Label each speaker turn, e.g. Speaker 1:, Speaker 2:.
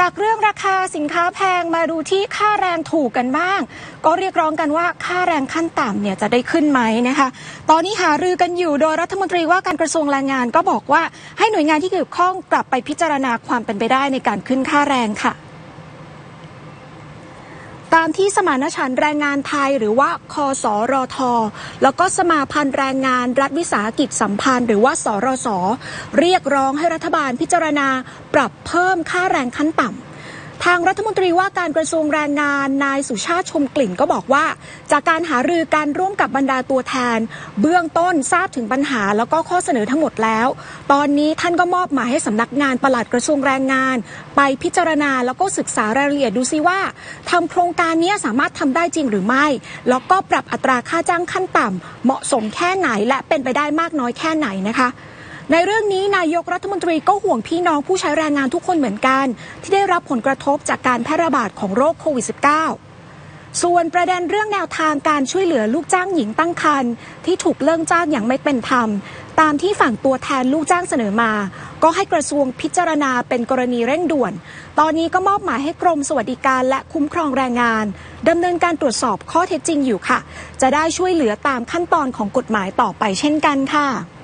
Speaker 1: จากเรื่องราคาสินค้าแพงมาดูที่ค่าแรงถูกกันบ้างก็เรียกร้องกันว่าค่าแรงขั้นต่ำเนี่ยจะได้ขึ้นไหมนะคะตอนนี้หารือกันอยู่โดยรัฐมนตรีว่าการกระทรวงแรงงานก็บอกว่าให้หน่วยงานที่เกี่ยวข้องกลับไปพิจารณาความเป็นไปได้ในการขึ้นค่าแรงค่ะตามที่สมานฉันท์แรงงานไทยหรือว่าคสรทแล้วก็สมาพันธ์แรงงานรัฐวิสาหกิจสัมพันธ์หรือว่าสรสเรียกร้องให้รัฐบาลพิจารณาปรับเพิ่มค่าแรงขั้นต่ำทางรัฐมนตรีว่าการกระทรวงแรงงานนายสุชาติชมกลิ่นก็บอกว่าจากการหารือกันร่วมกับบรรดาตัวแทนเบื้องต้นทราบถึงปัญหาแล้วก็ข้อเสนอทั้งหมดแล้วตอนนี้ท่านก็มอบหมายให้สำนักงานปลัดกระทรวงแรงงานไปพิจารณาแล้วก็ศึกษารายละเอียดดูซิว่าทำโครงการนี้สามารถทำได้จริงหรือไม่แล้วก็ปรับอัตราค่าจ้างขั้นต่ำเหมาะสมแค่ไหนและเป็นไปได้มากน้อยแค่ไหนนะคะในเรื่องนี้นายกรัฐมนตรีก็ห่วงพี่น้องผู้ใช้แรงงานทุกคนเหมือนกันที่ได้รับผลกระทบจากการแพร่ระบาดของโรคโควิด -19 ส่วนประเด็นเรื่องแนวทางการช่วยเหลือลูกจ้างหญิงตั้งครรภ์ที่ถูกเลิกจ้างอย่างไม่เป็นธรรมตามที่ฝั่งตัวแทนลูกจ้างเสนอมาก็ให้กระทรวงพิจารณาเป็นกรณีเร่งด่วนตอนนี้ก็มอบหมายให้กรมสวัสดิการและคุ้มครองแรงงานดำเนินการตรวจสอบข้อเท็จจริงอยู่ค่ะจะได้ช่วยเหลือตามขั้นตอนของกฎหมายต่อไปเช่นกันค่ะ